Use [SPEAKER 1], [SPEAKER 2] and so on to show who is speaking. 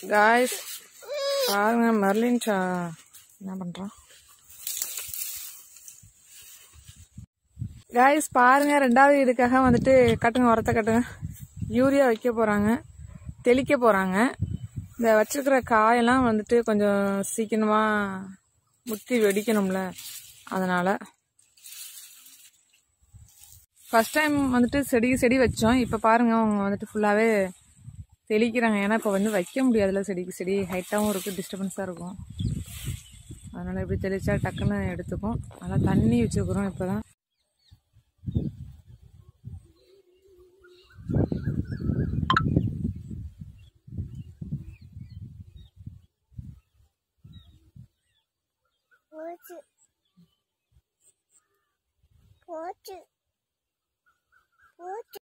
[SPEAKER 1] Guys பாருங்க, Merlin என்ன பண்றான் காய்ஸ் பாருங்க. ரெண்டாவது இதுக்காக வந்துட்டு கட்டுங்க, உரத்தை கட்டுங்க. யூரியா வைக்க போறாங்க, தெளிக்க போறாங்க. இந்த வச்சிருக்கிற காயெல்லாம் வந்துட்டு கொஞ்சம் சீக்கிரமா முத்தி வெடிக்கணும்ல, அதனால ஃபர்ஸ்ட் டைம் வந்துட்டு செடி வச்சோம். இப்போ பாருங்க அவங்க வந்துட்டு ஃபுல்லாவே தெளிக்கிறாங்க. ஏன்னா இப்போ வந்து வைக்க முடியாதுல்ல, செடி ஹைட்டாகவும் இருக்குது, டிஸ்டர்பன்ஸாக இருக்கும். அதனால இப்படி தெளிச்சா டக்குன்னு எடுத்துக்கும். நல்லா தண்ணி வச்சுக்கிறோம் இப்போதான்.
[SPEAKER 2] போச்சு